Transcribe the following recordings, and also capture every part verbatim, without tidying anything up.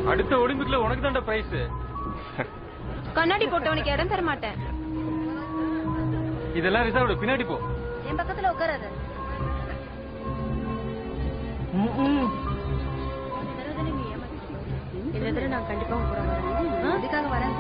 அடுத்த ஒலிம்பிக்ல உனக்கு தான்டா பிரைஸ். கண்ணாடி போட்டவனுக்கு இடம் தர மாட்டேன். இதெல்லாம் ரிசர்வ்டு, பின்னாடி போ. என் பக்கத்துல உட்காராத. இந்த தடவை நான் கண்டிப்பா கூட வரேன். அதுக்காக வரேன்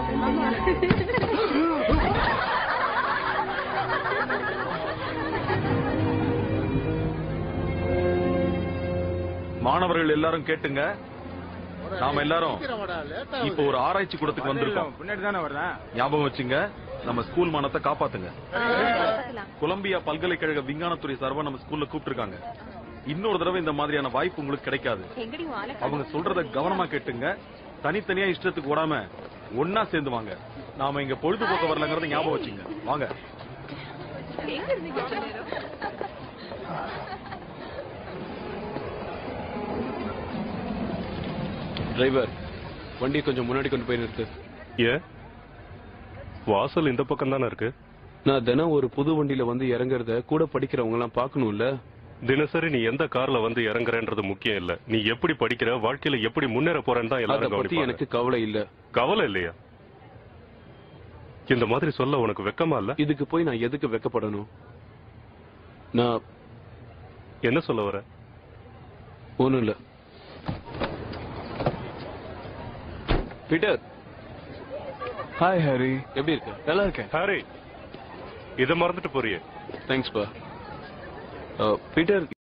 மாணவர்கள் எல்லாரும் கேட்டுங்க. நாம எல்லாரும் இப்ப ஒரு ஆராய்ச்சி கூடத்துக்கு வந்திருக்கோம். பின்னாடி தானே வரேன். ஞாபகம் வச்சுங்க, நம்ம ஸ்கூல் மானத்தை காப்பாத்துங்க. கொலம்பியா பல்கலைக்கழக விஞ்ஞானத்துறை சார்பா நம்ம ஸ்கூல்ல கூப்பிட்டு இருக்காங்க. இன்னொரு தடவை இந்த மாதிரியான வாய்ப்பு உங்களுக்கு கிடைக்காது. அவங்க சொல்றத கவனமா கேட்டுங்க. தனித்தனியா இஷ்டத்துக்கு ஓடாம ஒன்னா சேர்ந்து வாங்க. நாம இங்க பொழுதுபோக்க வரலங்கறத ஞாபகம் வச்சுங்க. வாங்க. டிரைவர், வண்டி கொஞ்சம் முன்னாடி கொண்டு போய் நிறுத்து. ஏன்? வாசல் இந்த பக்கம் தானே இருக்கு. நான் தினம் ஒரு புது வண்டியில வந்து இறங்குறத கூட படிக்கிறவங்க எல்லாம் பாக்கணும்ல. தினசரி நீ எந்த கார்ல வந்து இறங்குறன்றது முக்கியம் இல்ல, நீ எப்படி படிக்கிற, வாழ்க்கையில எப்படி முன்னேற போறேன்னு தான் எல்லாரும் கவனிப்பாங்க. எனக்கு கவலை இல்ல. கவலை இல்லையா? இந்த மாதிரி சொல்ல உனக்கு வெக்கமா இல்ல? இதுக்கு போய் நான் எதுக்கு வெக்கப்படணும்? நான் என்ன சொல்ல வர? ஒண்ணும் இல்ல. பீட்டர். Hi Harry. எப்படி இருக்க? நல்லா இருக்கேன். ஹாரி, இத மறந்துட்டு போறியே. தேங்க்ஸ் பா. பீட்டர்,